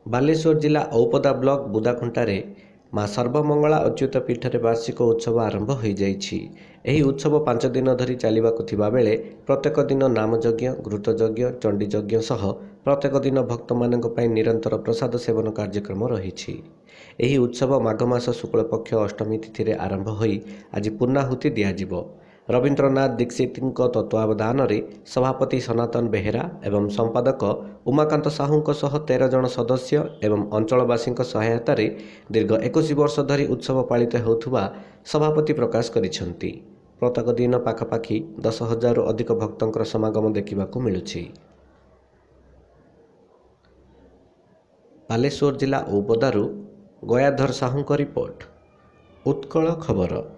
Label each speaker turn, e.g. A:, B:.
A: ବାଲେଶ୍ୱର ଜିଲ୍ଲା ଔପଦା ବ୍ଲକ ବୁଦାଖୁଣ୍ଟାରେ ମା ସର୍ବମଙ୍ଗଳା ଅଚ୍ୟୁତ ପୀଠରେ ବାର୍ଷିକ ଉତ୍ସବ ଆରମ୍ଭ ହୋଇଯାଇଛି। ଏହି ଉତ୍ସବ 5 ଦିନ ଧରି ଚାଲିବାକୁ ଥିବା ବେଳେ ପ୍ରତ୍ୟେକ ଦିନ ନାମଯଜ୍ଞ, ଘୃତଯଜ୍ଞ, ଚଣ୍ଡୀଯଜ୍ଞ ସହ ପ୍ରତ୍ୟେକ ଦିନ ଭକ୍ତମାନଙ୍କ ପାଇଁ ନିରନ୍ତର ପ୍ରସାଦ ସେବନ କାର୍ଯ୍ୟକ୍ରମ ରହିଛି। ଏହି ଉତ୍ସବ ମାଘ ମାସ ଶୁକ୍ଳପକ୍ଷ ଅଷ୍ଟମୀ ତିଥିରେ ଆରମ୍ଭ ହୋଇ ଆଜି ପୂର୍ଣ୍ଣାହୁତି ଦିଆଯିବ। ରବୀନ୍ଦ୍ରନାଥ ଦୀକ୍ଷିତଙ୍କ ତତ୍ତ୍ୱାବଧାନରେ ସଭାପତି ସନାତନ ବେହେରା ଏବଂ ସମ୍ପାଦକ ଉମାକାନ୍ତ ସାହୁଙ୍କ ସହ 13 ଜଣ ସଦସ୍ୟ ଏବଂ ଅଞ୍ଚଳବାସୀଙ୍କ ସହାୟତାରେ ଦୀର୍ଘ 21 ବର୍ଷ ଧରି ଉତ୍ସବ ପାଳିତ ହେଉଥିବା ସଭାପତି ପ୍ରକାଶ କରିଛନ୍ତି। ପ୍ରତ୍ୟେକ ଦିନ ପାଖାପାଖି 10,000ରୁ ଅଧିକ ଭକ୍ତଙ୍କର ସମାଗମ ଦେଖିବାକୁ ମିଳୁଛି। ବାଲେଶ୍ୱର ଜିଲ୍ଲା ଔପଦାରୁ ଗୟାଧର ସାହୁଙ୍କ ରିପୋର୍ଟ, ଉତ୍କଳ ଖବର।